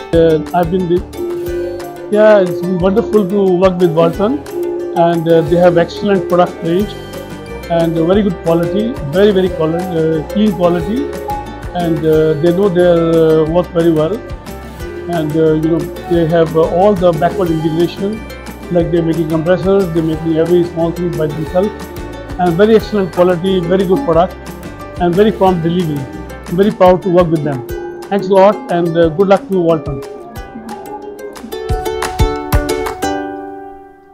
I've been, yeah, it's been wonderful to work with Walton, and they have excellent product range and very good quality, very clean quality, and they know their work very well. And they have all the backward integration, like they're making compressors, they're making every small thing by themselves, and very excellent quality, very good product, and very prompt delivery. I'm very proud to work with them. Thanks a lot, and good luck to Walton.